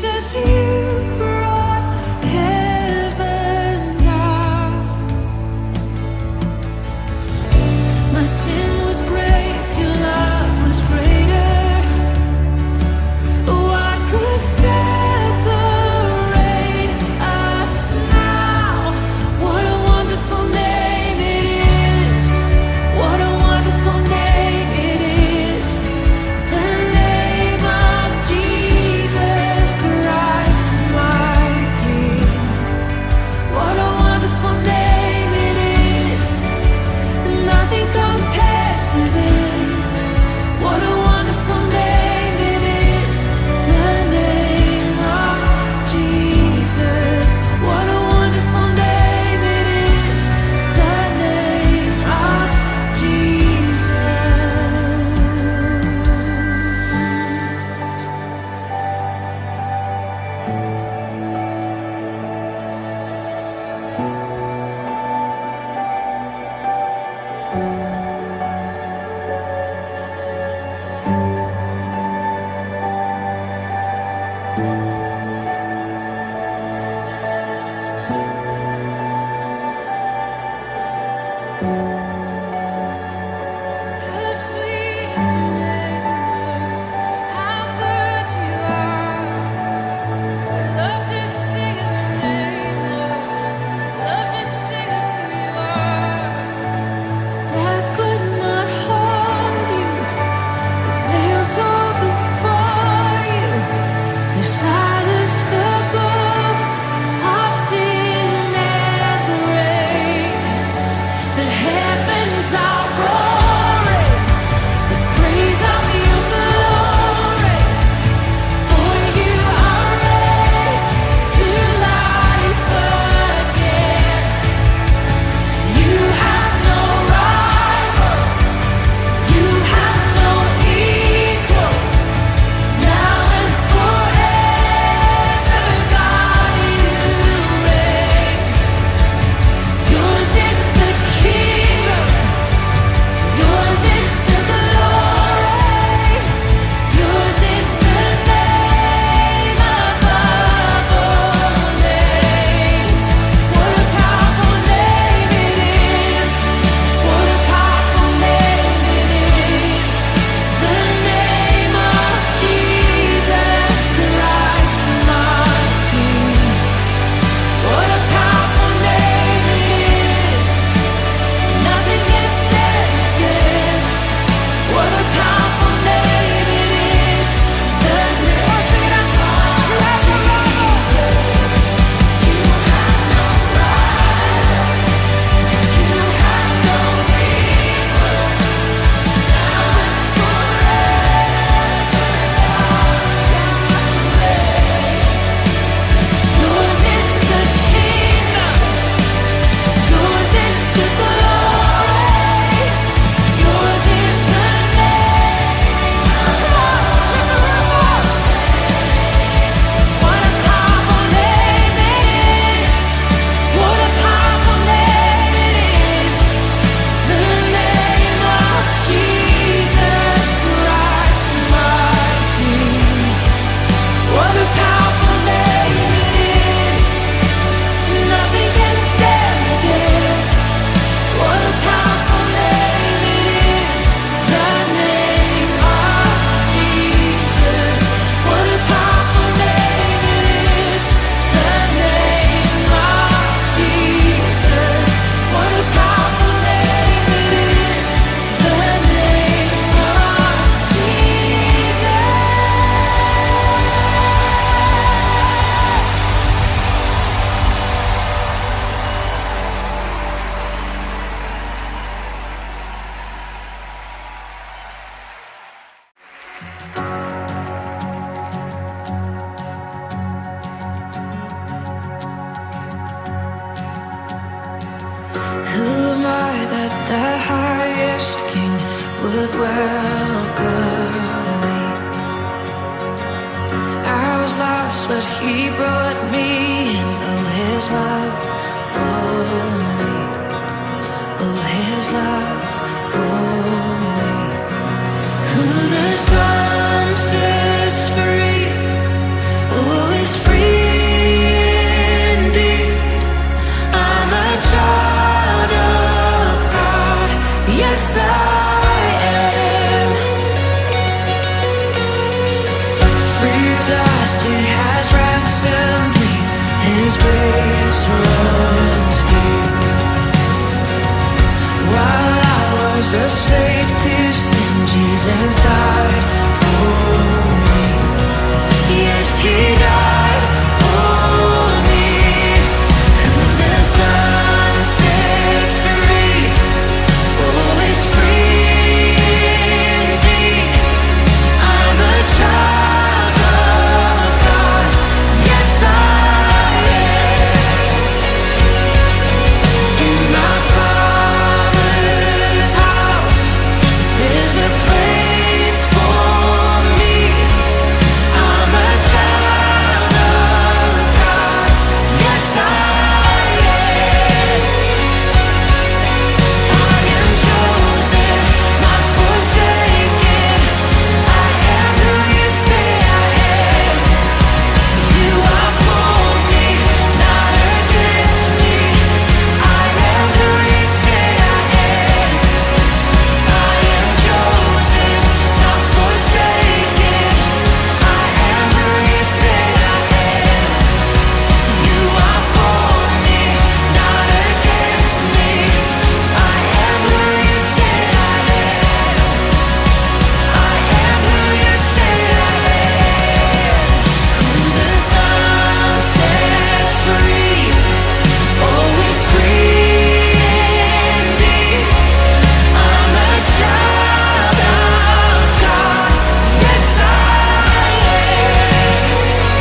would welcome me. I was lost, but he brought me in. Oh, his love for me. Oh, his love for me. Who the Son sets free, oh, dust, He has ransomed me. His grace runs deep. While I was a slave to sin, Jesus died for me. Yes, He died for me. Who the Son sets free, always free indeed. I'm a child of God. Yes, I am. In my Father's house, there's a place for me. I'm a child of God. Yes, I am. I am chosen, not forsaken. I am who You say I am. You are for me, not against me. I am who You say I am. I am chosen, not forsaken. I am who You say I am. You are for me, not against me. I am who You say I am. I am who You say I am. Who the Son sets free, always free indeed. I'm a child of God. Yes, I am.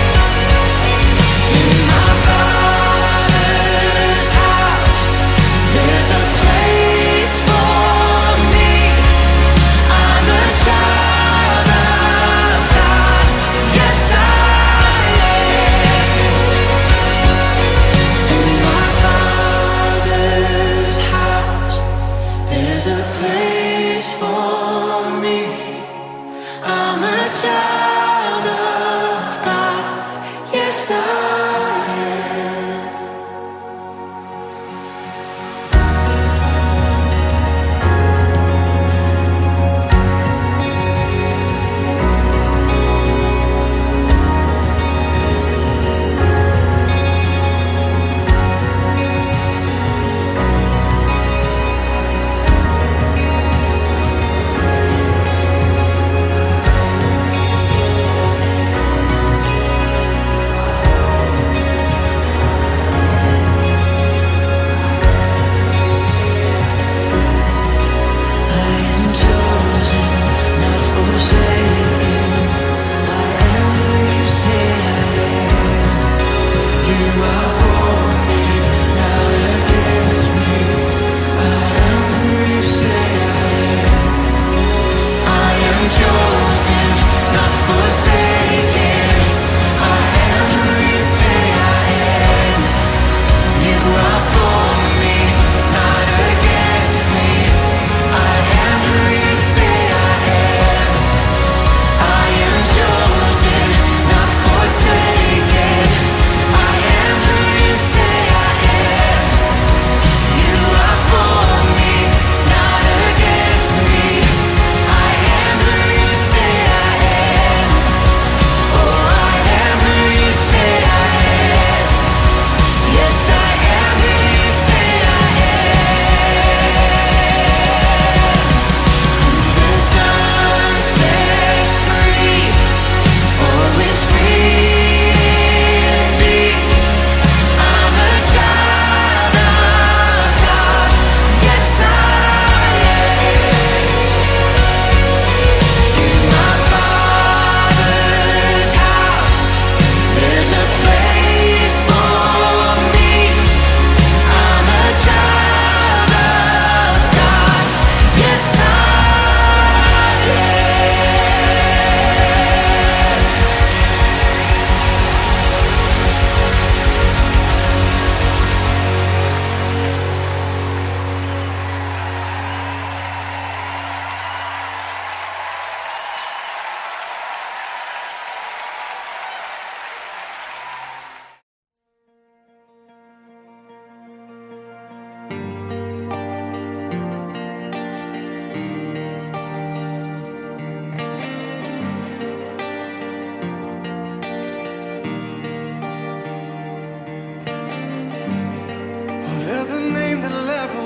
In my Father's house, there's a place for me. I'm a child of God. Yes, I am. In my Father's house, there's a place for me. I'm a child of God. Yes, I am.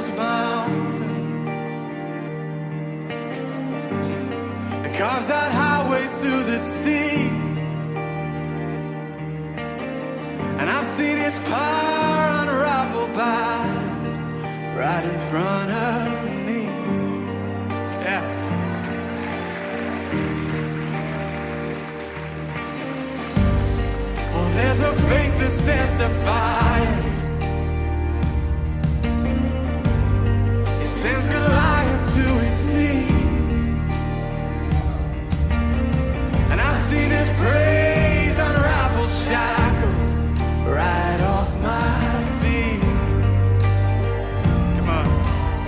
those mountains. It carves out highways through the sea. And I've seen its power unravel battles right in front of me. Yeah. Oh, there's a faith that stands defiant. It sends Goliath to his knees. And I've seen his praise unravel shackles right off my feet. Come on.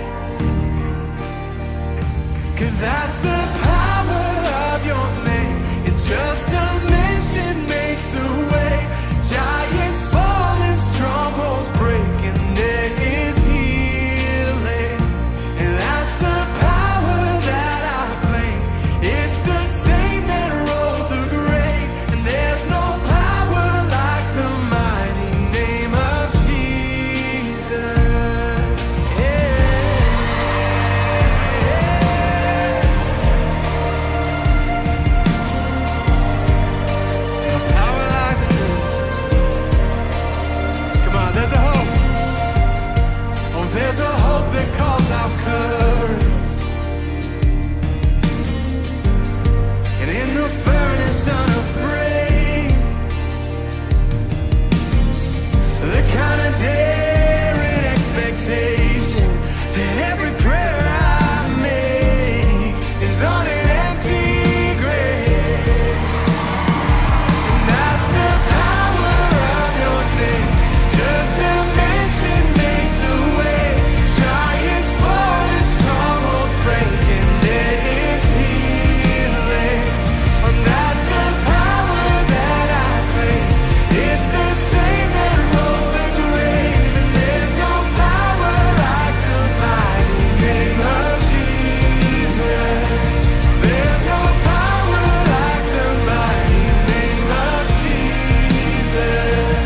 'Cause that's the power of your name. In just a mention makes a way. Giants fall and strongholds break, and there is healing. And that's the power that I claim. It's the same that rolled the grave. And there's no power like the mighty name of Jesus. No power like the name. Come on, there's a hope. Oh, there's a hope that calls out courage. And in the furnace unafraid, the kind of daring expectation that every prayer I make is on an empty grave. And that's the power of your name. Just a mention makes a way. Giants fall and strongholds break, and there is healing. And that's the power that I claim. It's the same that rolled the grave. And there's no power like the mighty name of Jesus. There's no power like the mighty name of Jesus.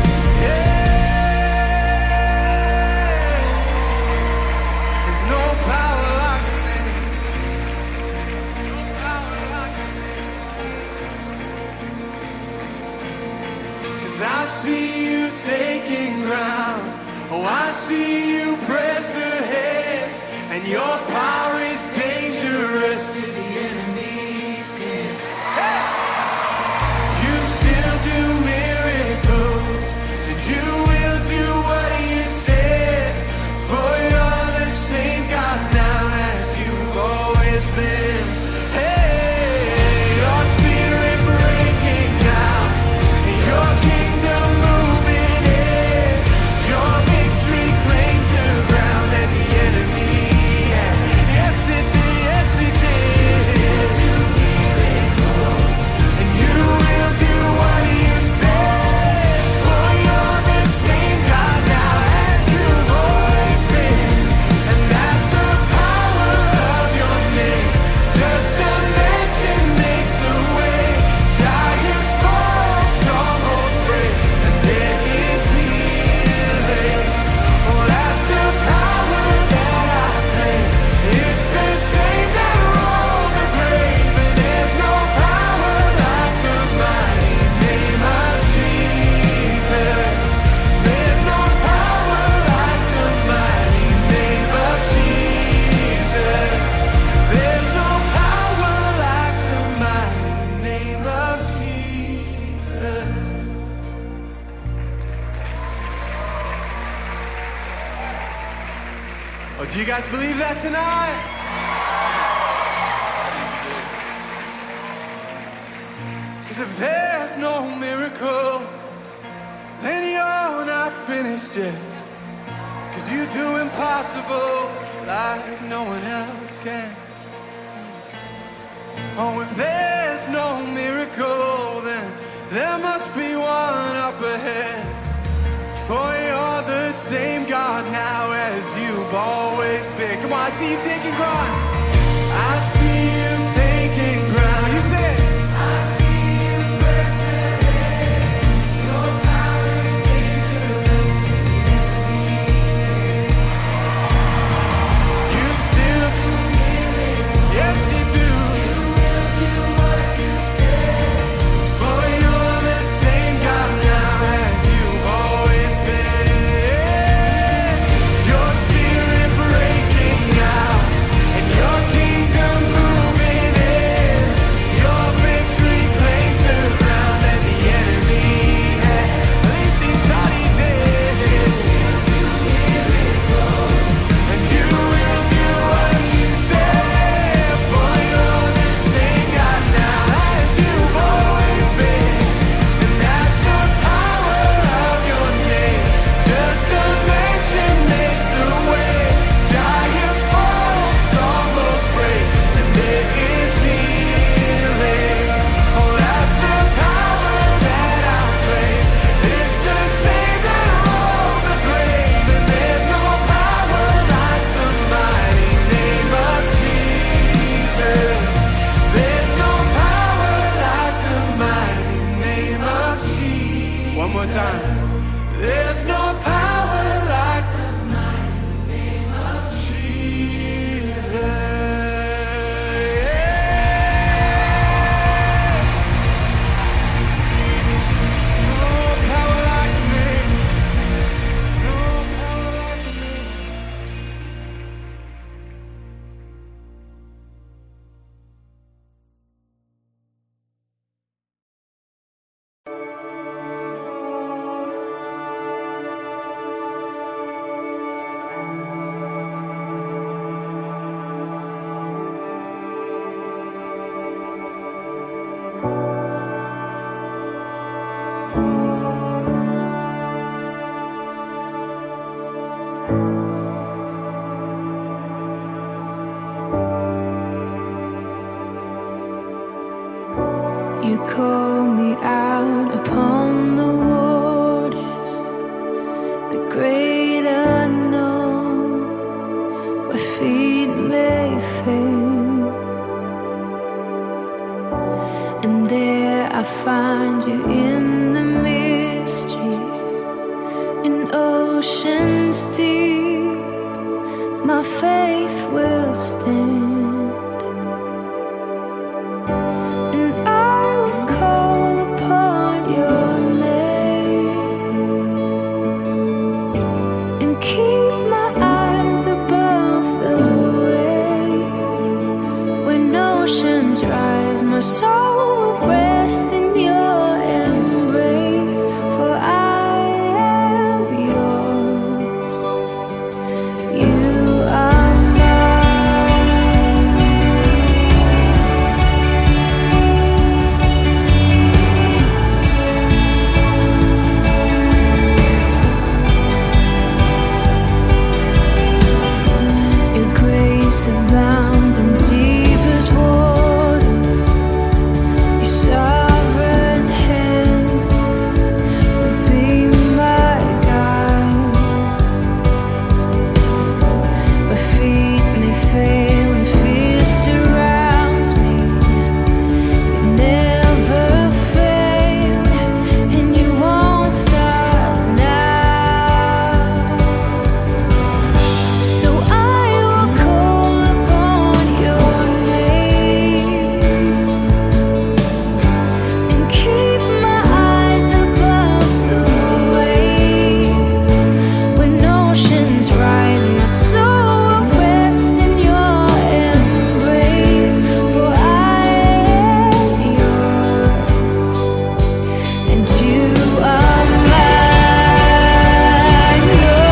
There's no power like the name. No power like the name. 'Cause I see you taking ground. Oh, I see you press ahead. And your power is dangerous to the enemy's camp. Hey! You still do miracles, and you will do what you said. For you're the same God now as you've always been. Hey, your spirit breaking down, and your kingdom moving in. Your victory claims the ground that the enemy had. Yes, it did. Yes, it did. You still do miracles, and you will do what you said. For you're the same God now as you've always been. And that's the power of your name. Just a mention makes a way. Giants fall, strongholds break, and there is healing. Oh, that's the power that I claim. It's the same that rolled the grave. And there's no power like the mighty name of Jesus. There's no power like the mighty name of Jesus. There's no power like the mighty name of Jesus. Oh, do you guys believe that tonight? Because if there's no miracle, then you're not finished yet. Because you do impossible like no one else can. Oh, if there's no miracle, then there must be one up ahead. For you're the same God now as you've always been. Come on, I see you taking ground. I see you taking ground. You say it. I see you press ahead. Your power is dangerous to the enemy's hand. One more time. There's no power like the mighty name of Jesus. You call me out upon the waters, the great unknown, where feet may fail. And there I find you in the mystery, in oceans deep, my faith will stand. My soul will rest in your embrace, for I am yours. You are mine. Your grace abounds in deepest waters. Sovereign hand will be my guide. My feet may fail and fear surrounds me. You've never failed, and you won't stop now. So I will call upon your name. Keep my eyes above the waves. When oceans rise, my soul will rest in your embrace. For I am yours, and you are mine,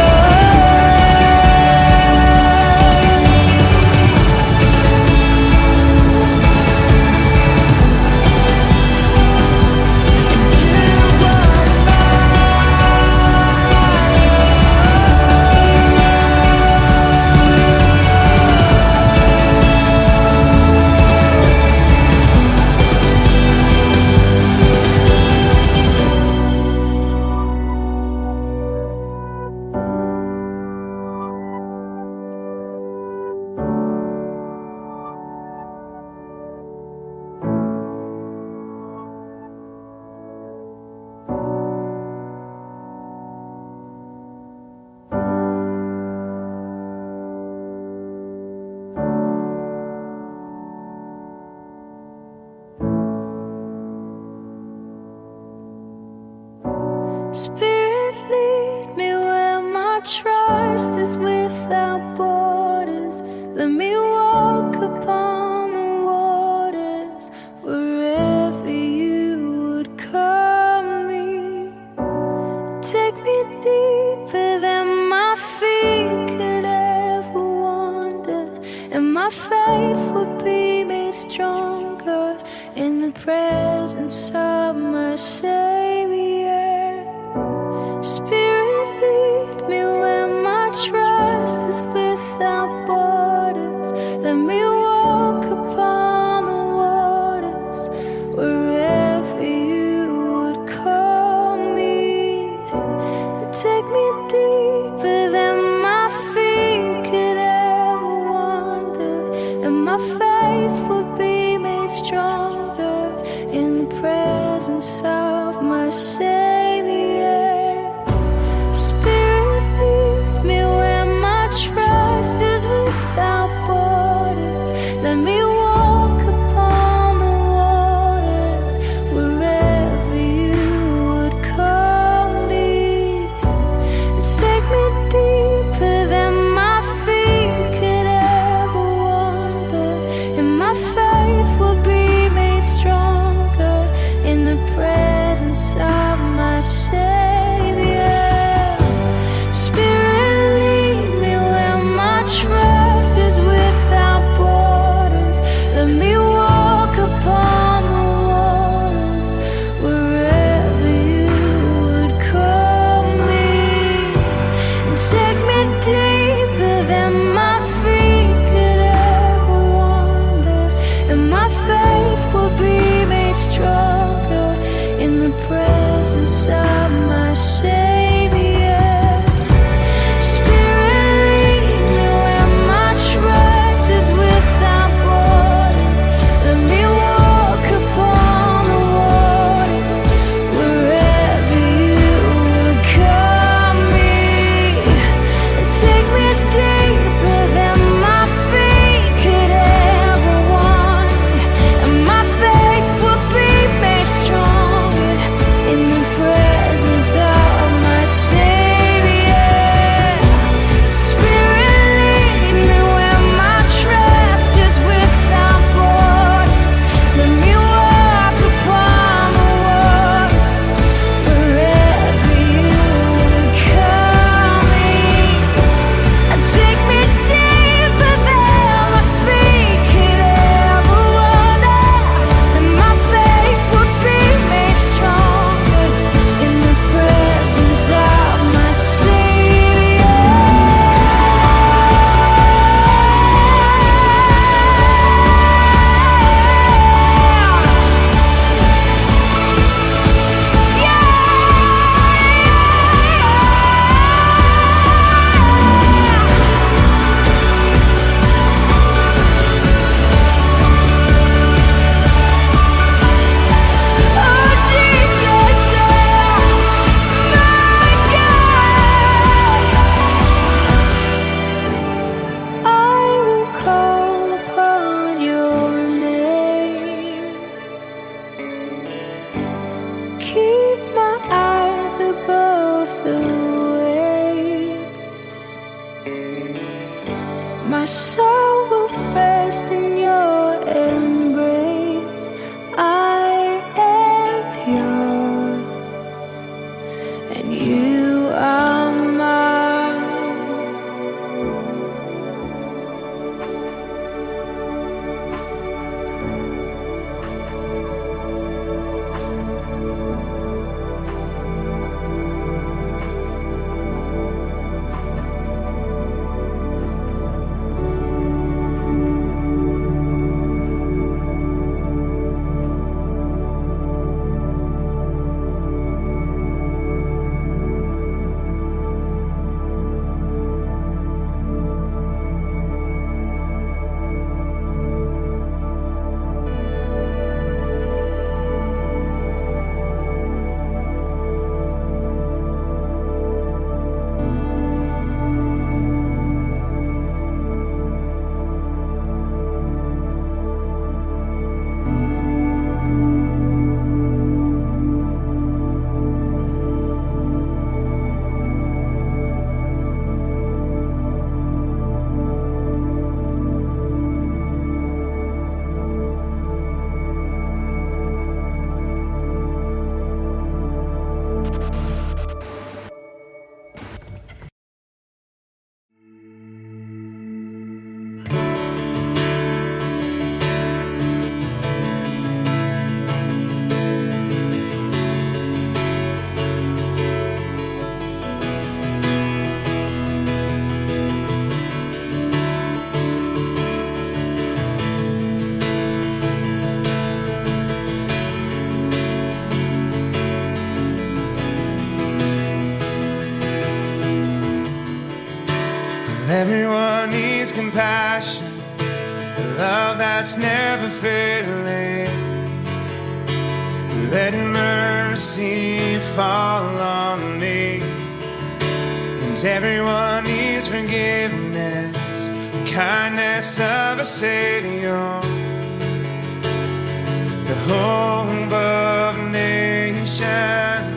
Spirit, lead me where my trust is without borders. Let me walk upon the waters wherever you would call me. Take me deeper than my feet could ever wander, and my faith would be made stronger in the presence of my Savior. Spirit, lead me where my trust is without borders. Let me walk upon the waters wherever you would call me. Take me deeper than my feet could ever wander, and my faith would be made stronger in the presence of soul will rest in your embrace. I am yours, and you are mine. Everyone needs compassion, a love that's never failing. Let mercy fall on me. And everyone needs forgiveness, the kindness of a Savior, the hope of nations.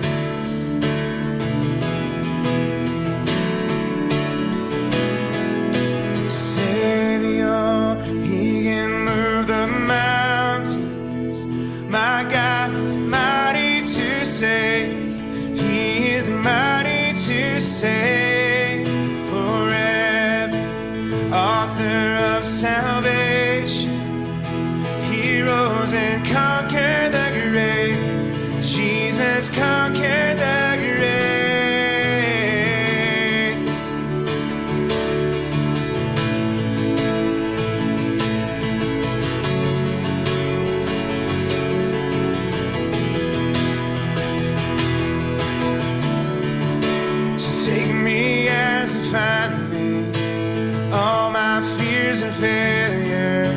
My God is mighty to save. He is mighty to save forever. Author of salvation, He rose and conquered the grave. Jesus conquered the grave. Take me as you find me, all my fears and failures.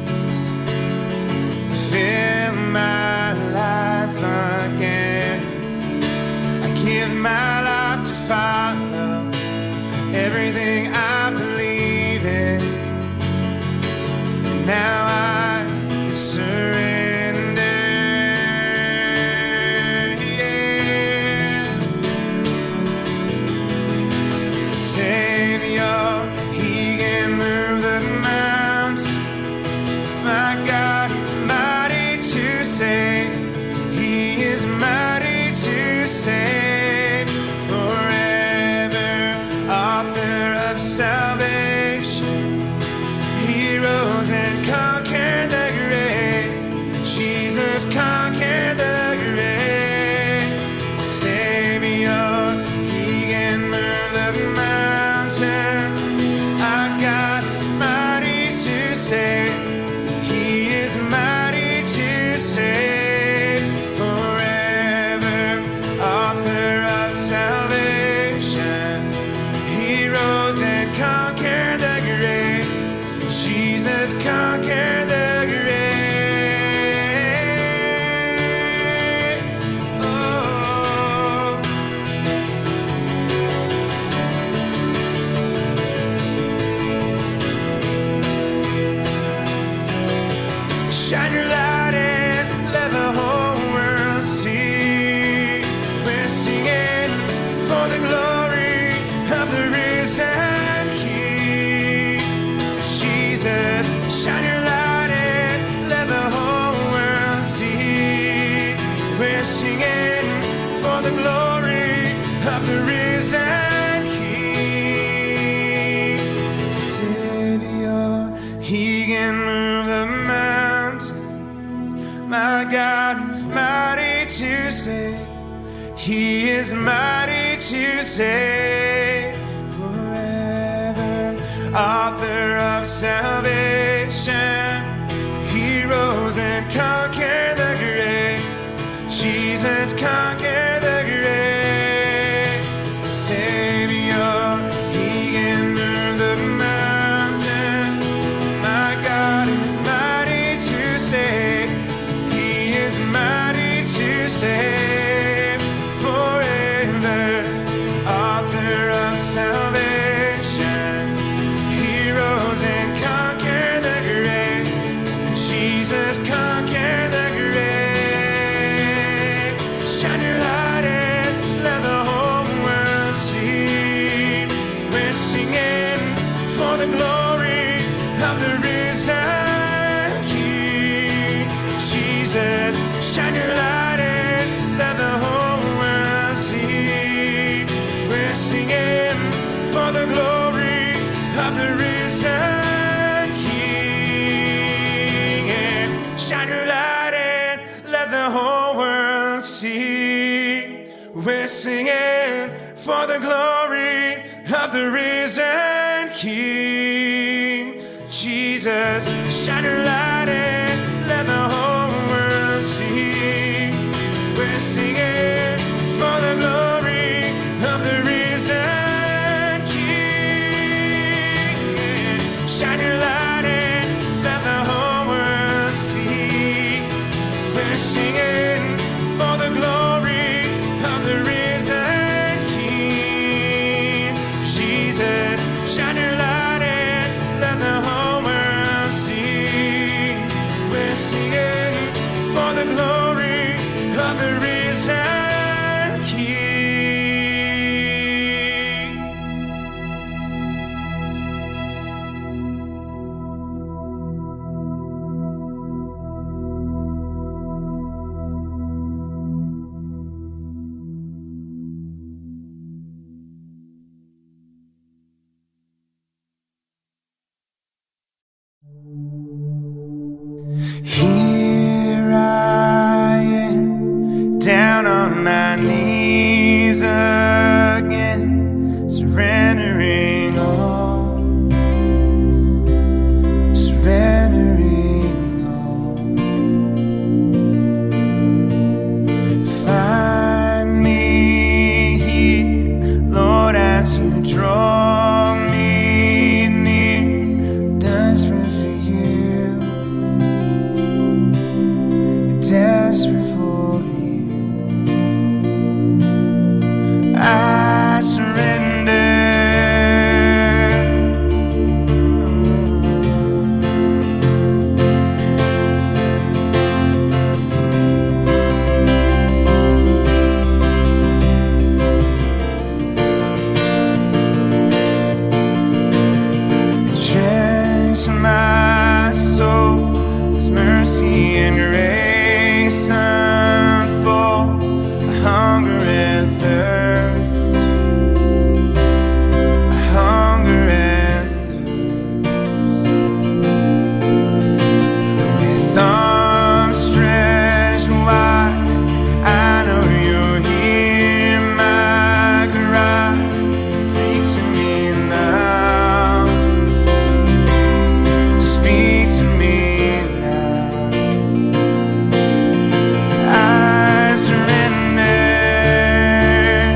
Fill my life again. I give my life to follow everything I believe in. And now I surrender. He is mighty to save forever. Author of salvation, He rose and conquered. for the glory of the risen King. Savior, he can move the mountains. My God is mighty to save. He is mighty to save forever. Author of salvation, he rose and conquered the grave. Jesus conquered the grave. Savior, he can move the mountain. My God is mighty to save. He is mighty to save forever. Author of salvation, he rose and conquered the grave. Jesus conquered the grave. Shine your light and let the whole world see. We're singing for the glory of the risen King. Jesus, shine your light and let the whole world see. We're singing for the glory of the risen King. And shine your light and let the whole world see. We're singing for the glory of the risen King. Jesus, shine your light and let the whole world see. We're singing for the glory of the risen King. Shine your light and let the whole world see. We're singing for the glory of the risen King. Jesus, shine your light and let the whole world see. We're singing for the glory of the risen King. Here I am, down on my knees again, surrendering all, surrendering all. Find me here, Lord, as you draw me near, desperate for you, desperate for you. I surrender. Drench my soul with mercy and grace unfold. I hunger and thirst. I hunger and thirst. With arms stretched wide, I know you'll hear my cry. Take to me now. Speak to me now. I surrender.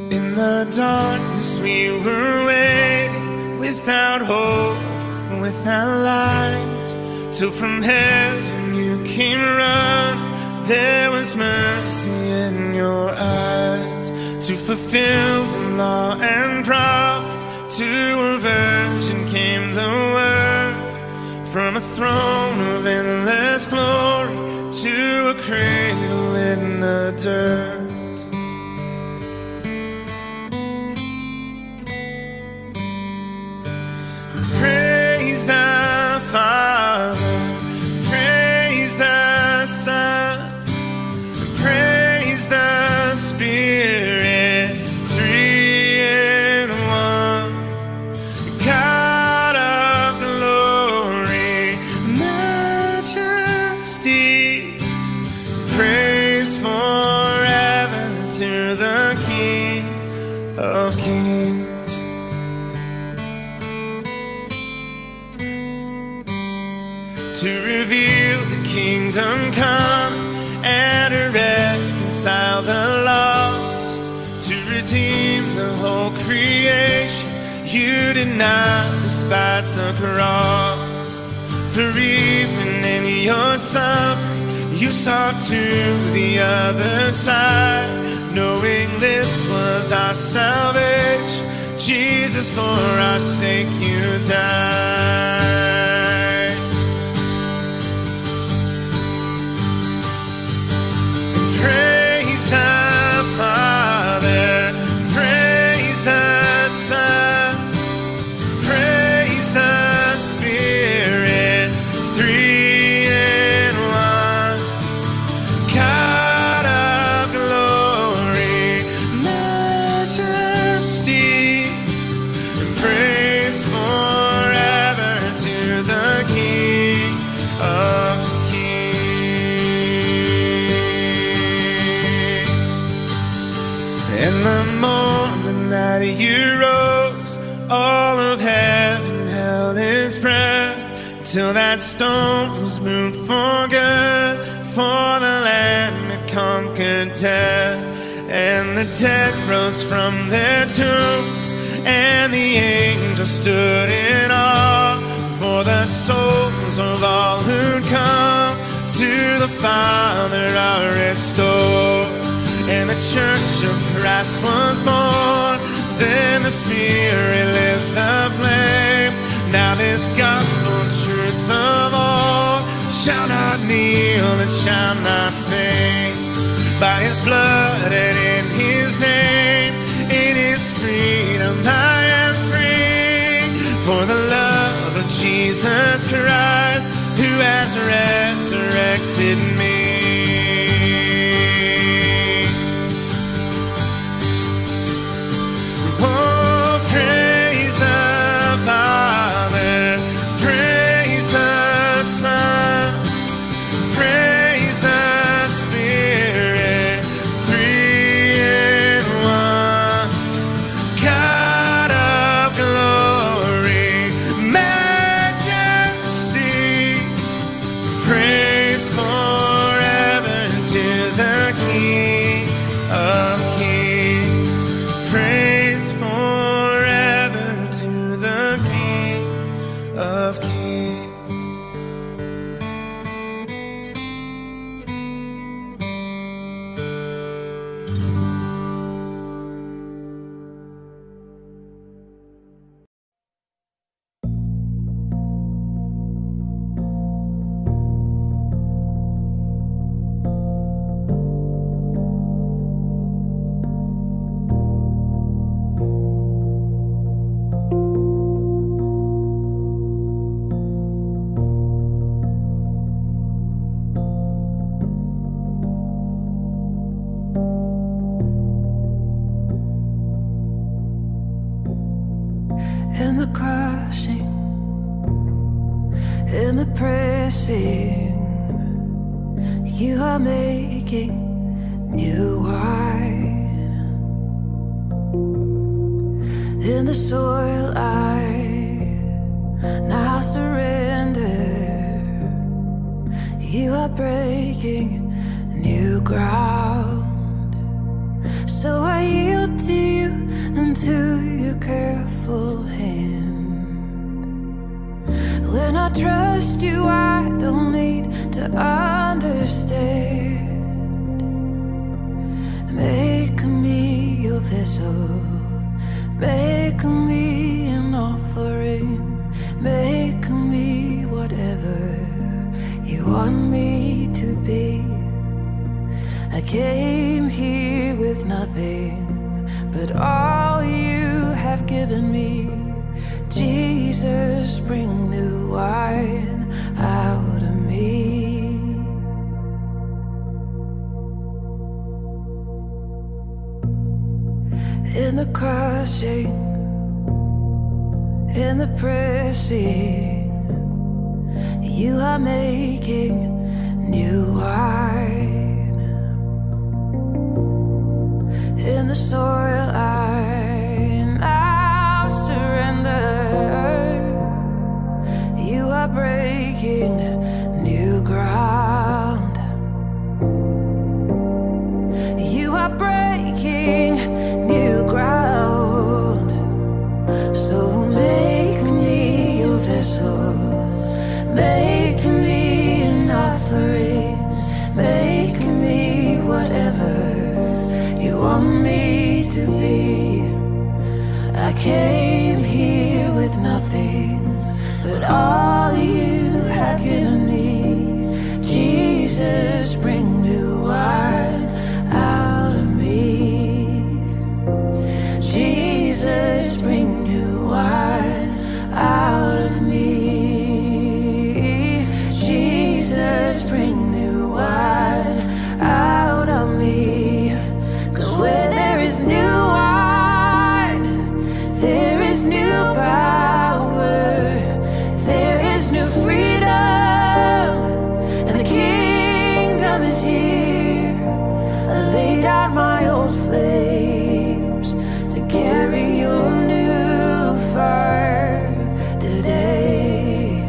In the darkness we were waiting, without hope, without light, till from heaven you came running. There was mercy in your eyes, to fulfill the law and prophets. To a virgin came the word, from a throne of endless glory to a cradle in the dirt. Praise the Father, praise the Son, praise the Spirit, three in one. God of glory, majesty, praise forever to the King of Kings. To reveal the kingdom come and to reconcile the lost, to redeem the whole creation. You did not despise the cross, for even in your suffering you saw to the other side, knowing this was our salvation. Jesus, for our sake you died. Praise the Father, praise the Son, praise the Spirit, three in one. God of glory, majesty, praise forever to the King of In the morning that you rose, all of heaven held its breath, till that stone was moved for good, for the Lamb had conquered death. And the dead rose from their tombs, and the angels stood in awe, for the souls of all who'd come to the Father are restored. And the church of Christ was born, then the Spirit lit the flame. Now this gospel truth of all shall not kneel and shall not faint. By his blood and in his name, in his freedom I am free. For the love of Jesus Christ, who has resurrected me. Oh, praise the Father, praise the Son, praise the Spirit, three in one. God of glory, majesty, praise forever to the King of Kings. Praise forever to the King of Kings. In the crushing, in the pressing, you are making new wine. In the soil I now surrender, you are breaking new ground. So I yield to you. faithful hand. When I trust you, I don't need to understand. Make me your vessel, make me an offering, make me whatever you want me to be. I came here with nothing but all you have given me. Jesus, bring new wine out of me. In the crushing, in the pressing, you are making new wine. In the soil I now surrender, you are breaking new ground. You are breaking new ground. So make me your vessel, make me an offering, make me whatever you want me to be. I came here with nothing but all you have given me. Jesus, bring new wine out of me. Jesus, bring new wine out of me. Jesus, bring new wine out of me. 'Cause where there is new wine, there is new power, there is new freedom, and the kingdom is here. I lay down my old flames to carry your new fire today.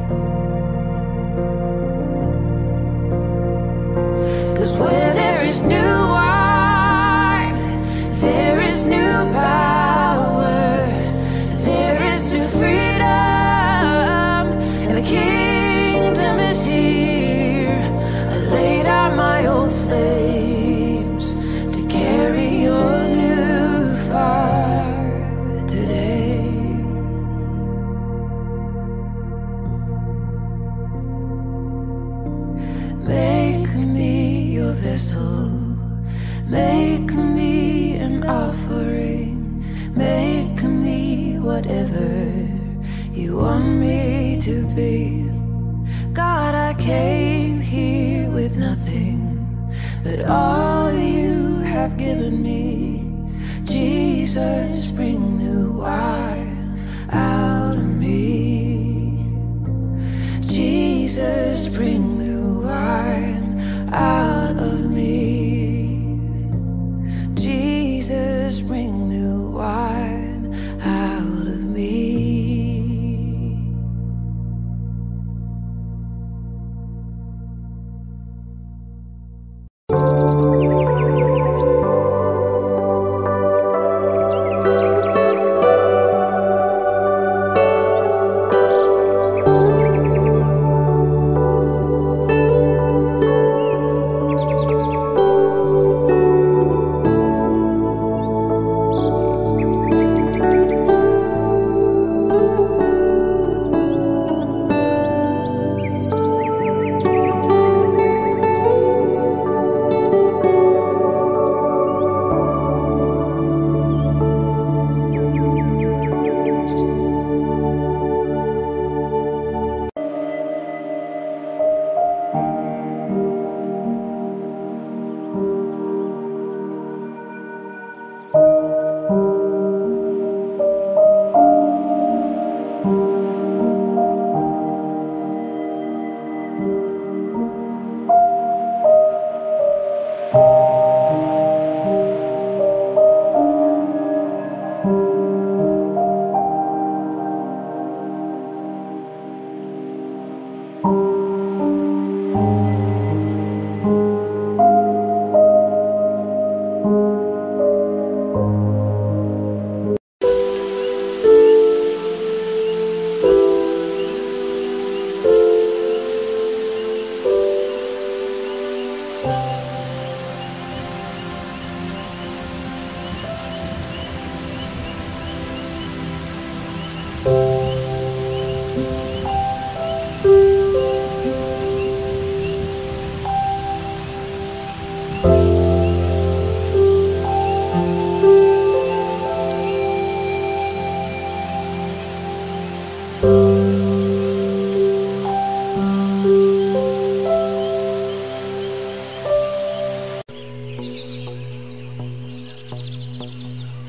'Cause where there is new wine, there is new power, there is new freedom, and the kingdom is here. I lay down my old flames to carry your new fire today. Make me your vessel, make me an offering, make me whatever you want me to be. God, I came here with nothing but all you have given me. Jesus, bring new wine out of me. Jesus, bring new wine out of me. Jesus, bring new wine out of me.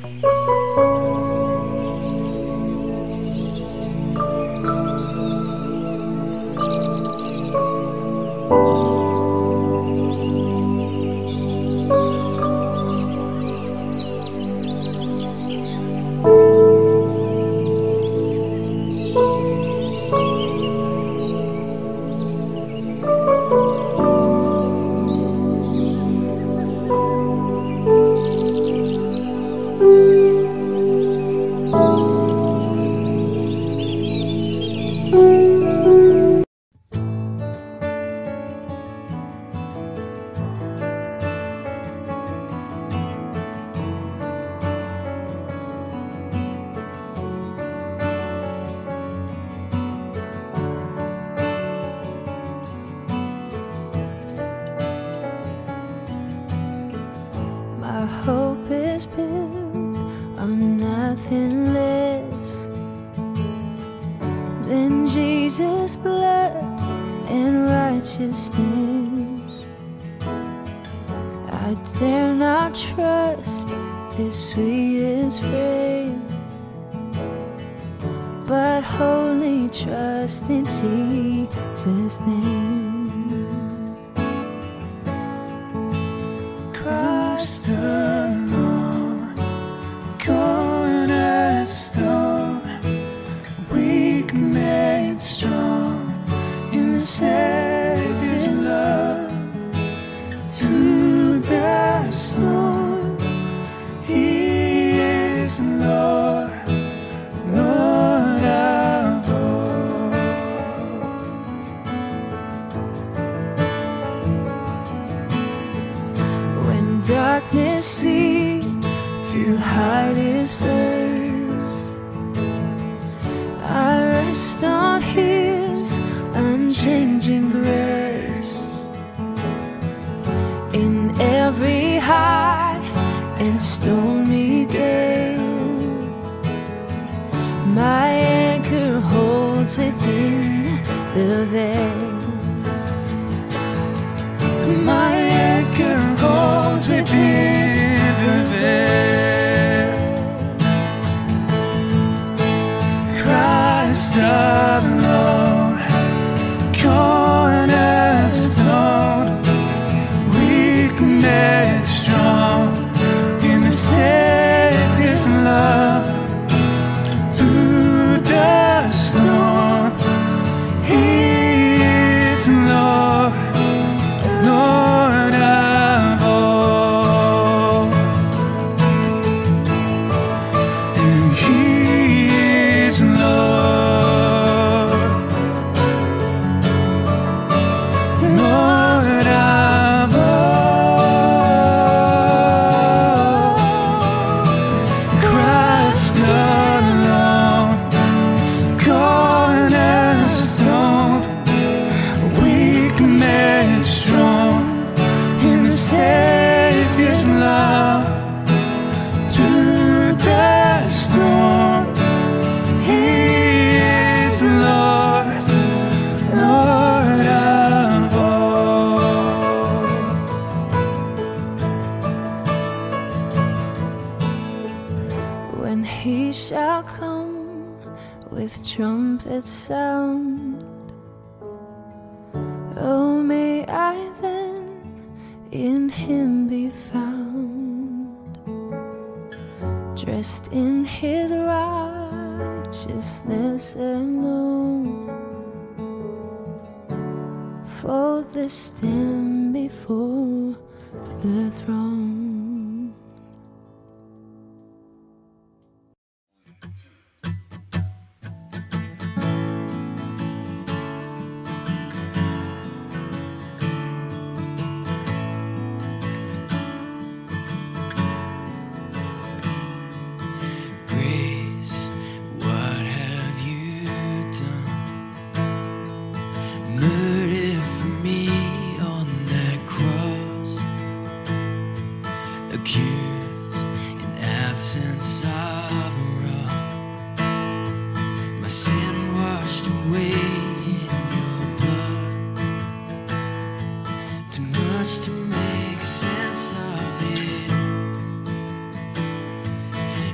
To make sense of it,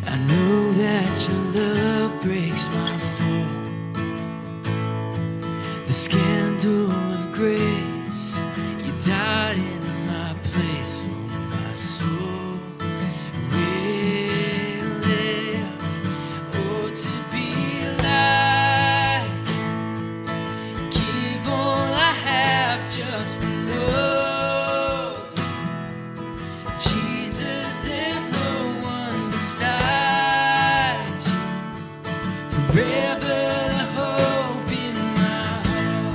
I know that your love breaks my fall. The scandal of grace, you died in my place. Oh, my soul will live. Oh, to be alive, give all I have just to know Jesus, there's no one besides you. Forever the hope in my heart.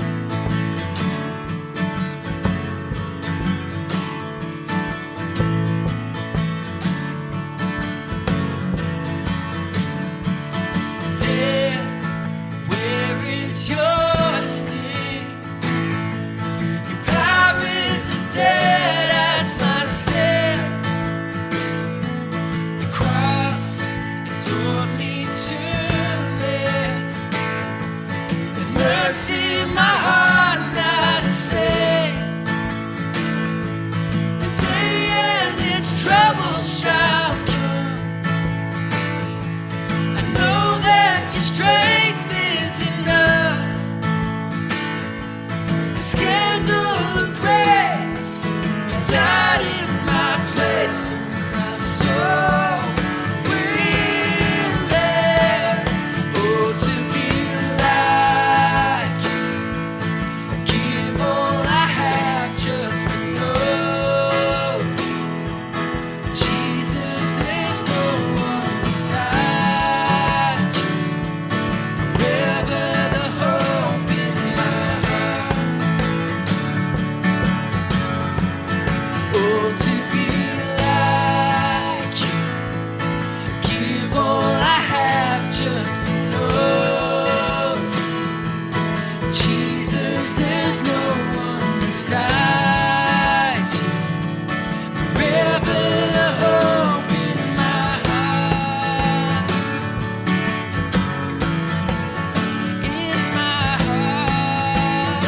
Death, where is your sting? Your power is as dead as my sin. The cross has taught me to live. And mercy in my heart now to save. The day and its trouble shall come. I know that your strength is enough. The scandal of grace, you died in my place. My soul will live. Oh, to be like you. Give all I have just to know Jesus, there's no one besides you. Forever the hope in my heart. Oh, to be like you. Give all I have just to know Jesus, there's no one besides you. Forever the hope in my heart. In my heart.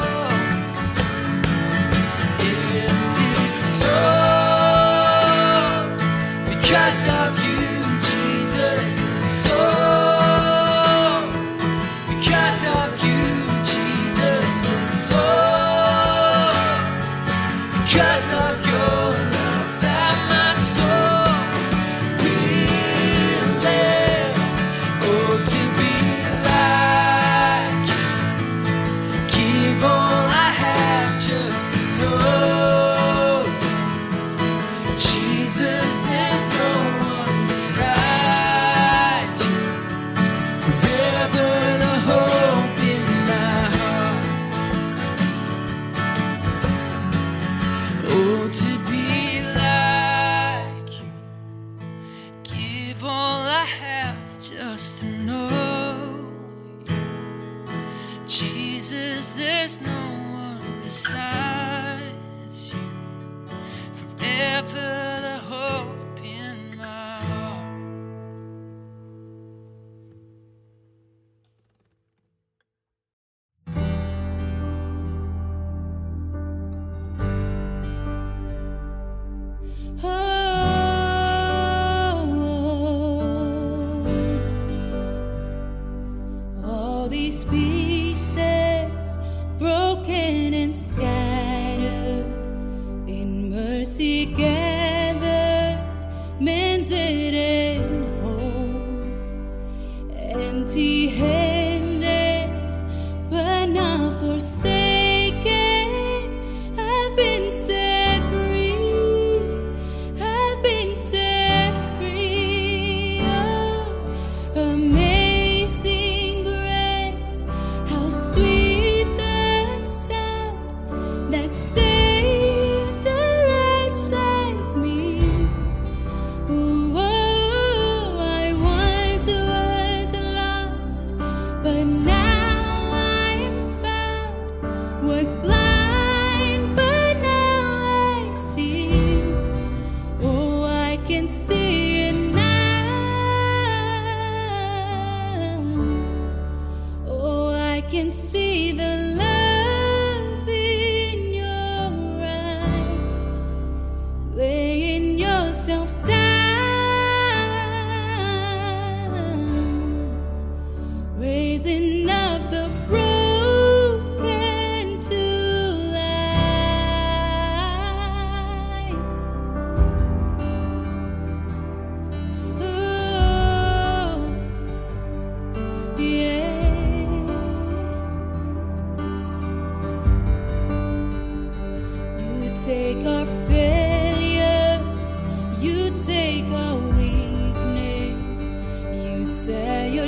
And it's so because of you, Jesus. It's so because of you, Jesus. It's so because of your love that my soul will live. Oh, to be like you. Give all I have just to know Jesus, there's no one besides you. Forever the hope in my heart. Oh, to be like you. Give all I have just to know Jesus, there's no one besides you. Forever the hope in my heart. All these pieces broken and scattered.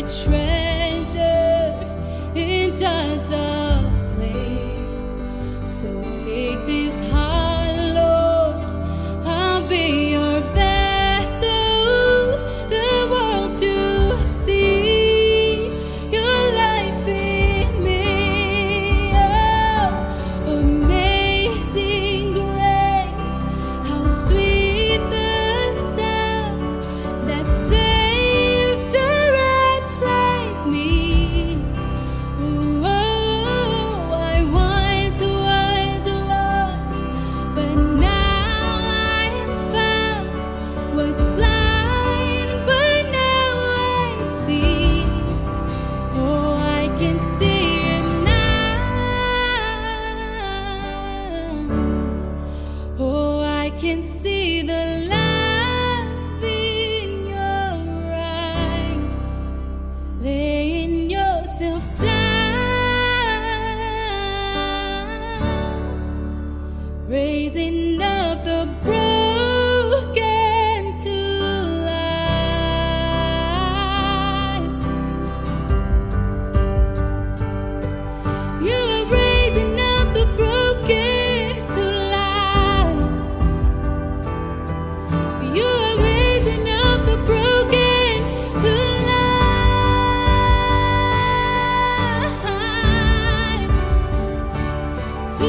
treasure in jars of clay. So take this heart, Lord, I'll be your vessel, the world to see your life in me. Oh, amazing grace, how sweet the sound that saved a wretch like me. Oh, I once was lost, but now I am found. Was blind, but now I see. Oh, I can see it now. Oh, I can see the love in your eyes, laying yourself down, raising up the broken to life. You are raising up the broken to life. You are raising up the broken to life. To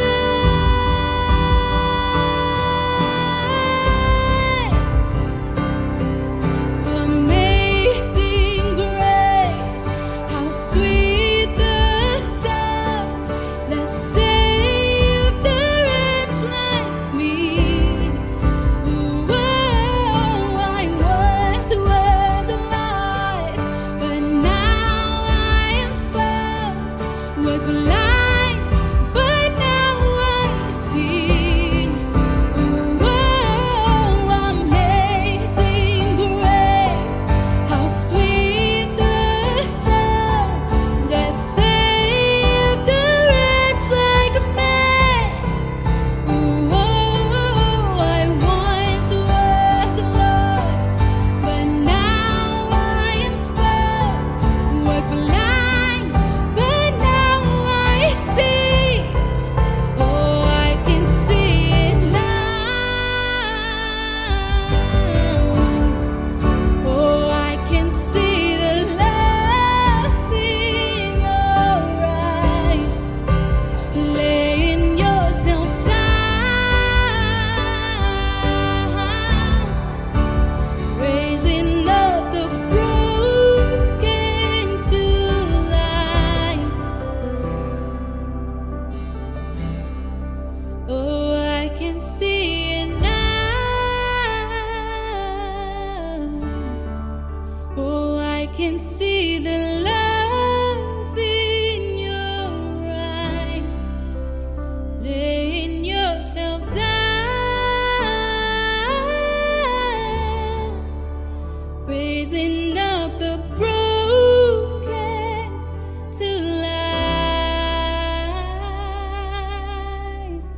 life. Amazing grace, how sweet the sound that saved a wretch like me. Oh, I once was lost, but now I am found. Was blind, but now I see. Oh, amazing grace, how sweet the sound that saved a wretch like me. Oh, I once was lost, but now I am found. Was blind, but now I see. Oh, I can see it now. Oh, I can see the love in your eyes, laying yourself down, raising up the broken to life. Oh, I can see it now. Oh, I can see the love in your eyes, laying yourself down, raising up the broken to life.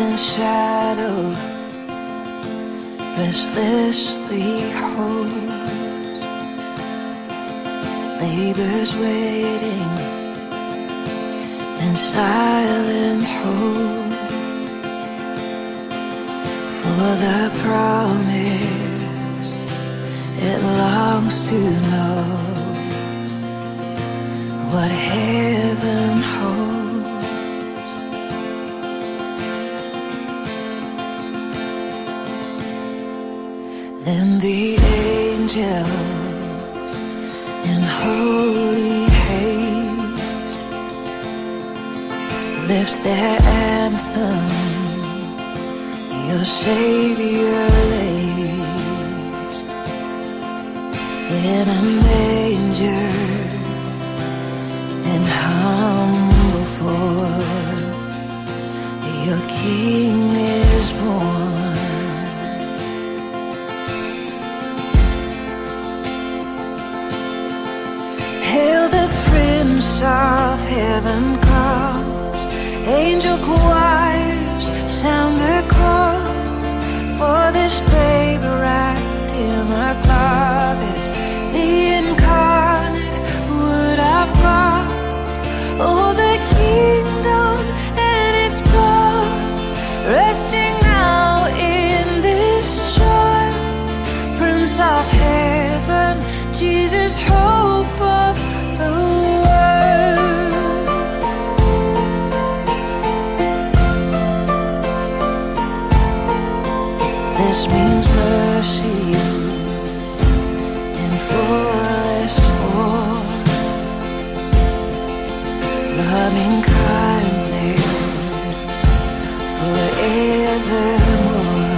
and shadow restlessly holds, labors waiting in silent hope for the promise it longs to know what heaven holds. Then the angels in holy haste lift their anthem, your Savior lays in a manger in humble form, your King is born. Hail the Prince of Heaven comes, angel choirs sound the call, for this babe wrapped in a cloth is the incarnate Word of God. Oh, the kingdom and its power, resting now in this child, Prince of Heaven, Jesus, hope of the world. This means mercy in fullest form, loving kindness forevermore.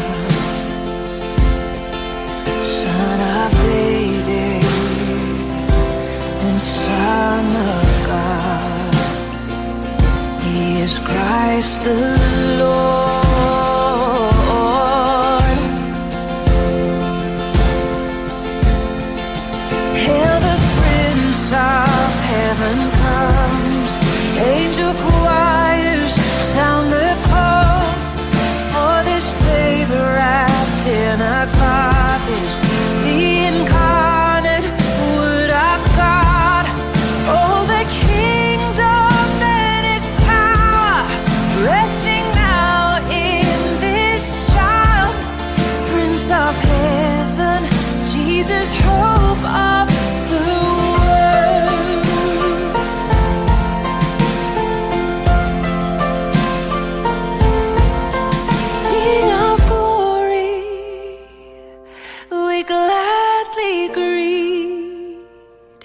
Son of David and Son of God, He is Christ the Lord. Hail the Prince of Heaven comes, angel choirs sound the call, for this babe wrapped in a cloth is the incarnate Word of God. Oh, the kingdom and its power, resting now in this child, Prince of Heaven, Jesus, hope of the world. King of glory, we gladly greet,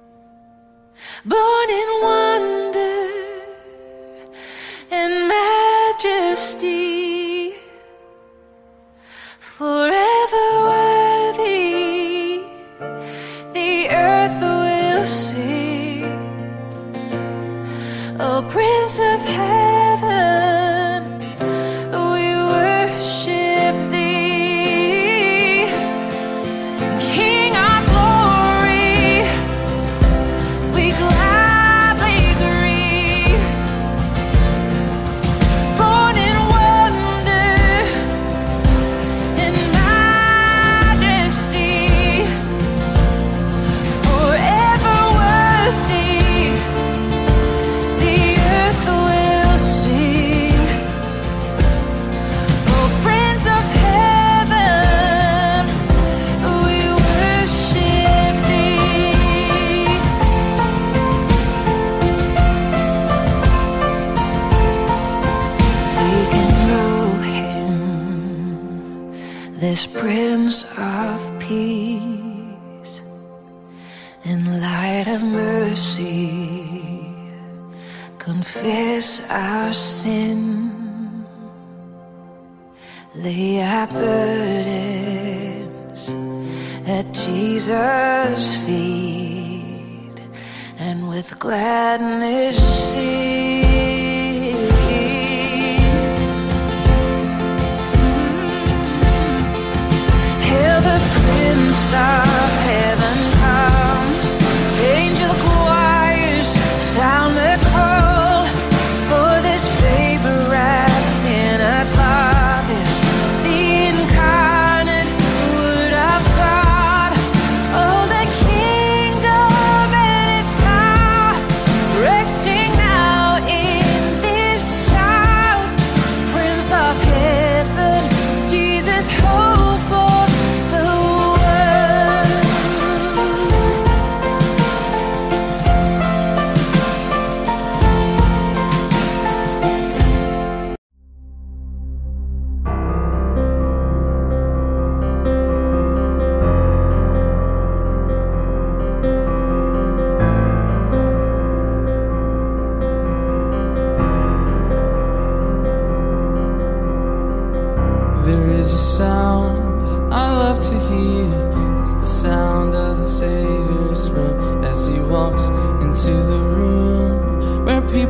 born in wonder and majesty, forever worthy, the earth will sing. Oh, Prince of Heaven, we worship thee. King of glory, we gladly greet, born in wonder and majesty, forever worthy, the earth will sing. Oh, Prince of Heaven, we worship thee. We can know Him, this Prince of Peace, in light of mercy, confess our sin, lay our burdens at Jesus' feet, and with gladness sing. Hail the Prince of Heaven comes, angel choirs sound the call, for this babe wrapped in a cloth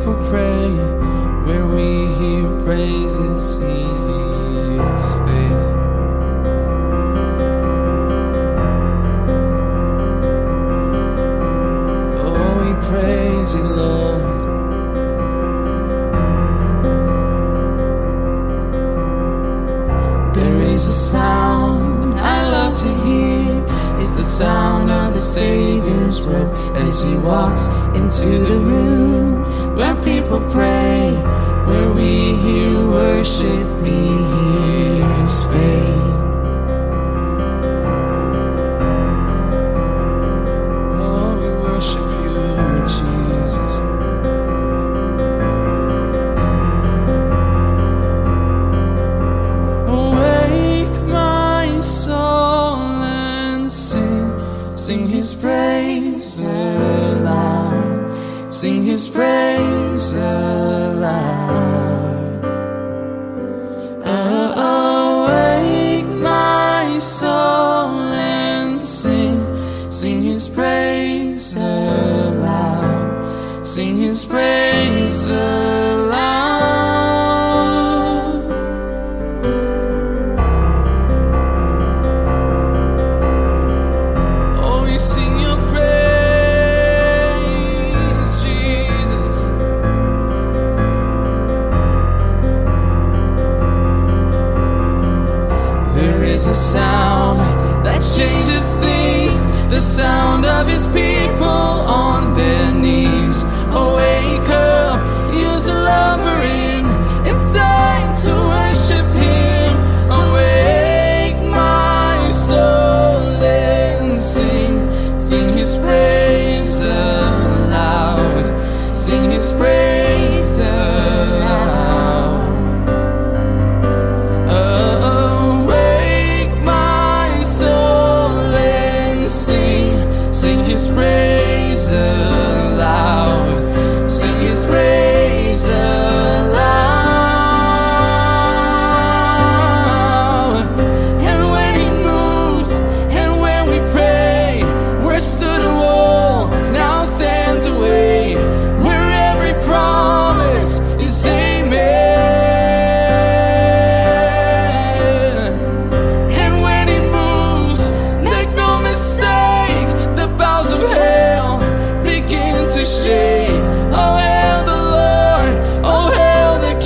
people pray, where we hear praises, he hears faith. Oh, we praise you, Lord. There is a sound I love to hear. It's the sound of the Savior's word as he walks into the room where people pray, where we hear worship, we hear faith. Oh, we worship you, Jesus. Awake my soul and sing his praise aloud, sing his praise aloud. Awake my soul and sing his praise aloud, sing his praise aloud. A sound that changes things, the sound of his people on their knees. Awake up, use a lumbering, it's time to worship him. Awake my soul and sing his praise aloud, sing his praise aloud. Sing his praise aloud, sing his praise aloud. And when he moves, and when we pray, where stood a wall now stands away, where every promise is amen. And when he moves, make no mistake, the boughs of hell begin to shake. Oh, hail the Lord, oh, hail the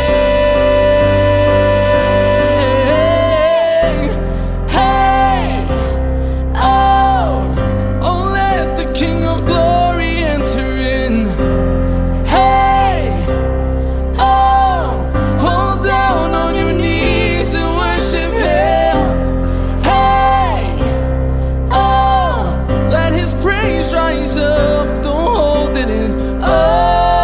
King. Hey, oh, oh, let the King of glory enter in. Hey, oh, fall down on your knees and worship him. Hey, oh, let his praise rise up, don't hold it in. Oh,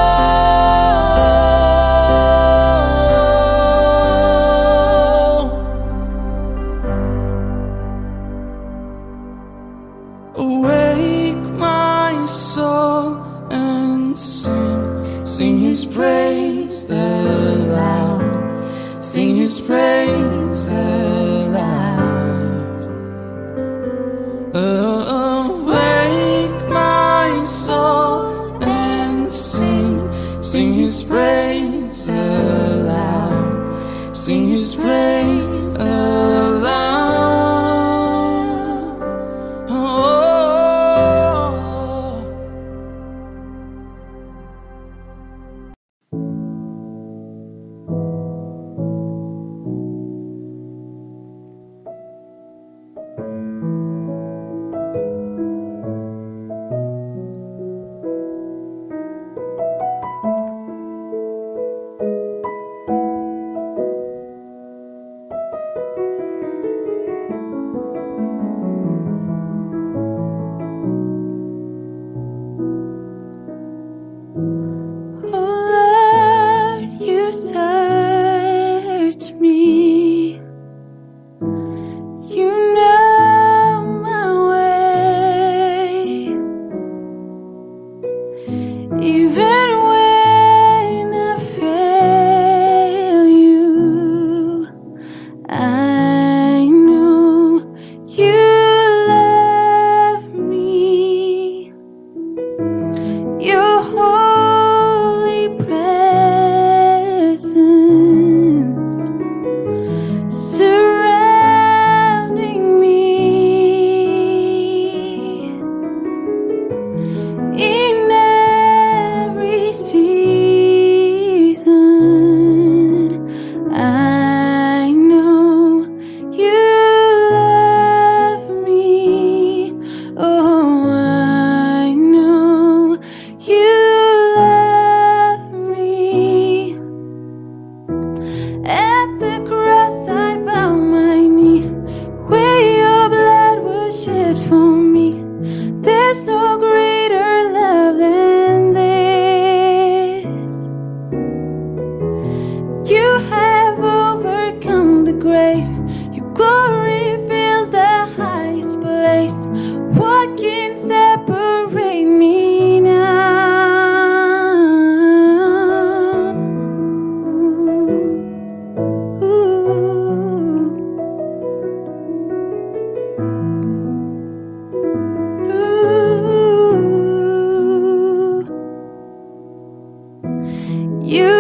awake my soul and sing his praise aloud, sing his praise aloud. Awake my soul and sing his praise aloud, sing his praise aloud. Oh.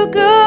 good.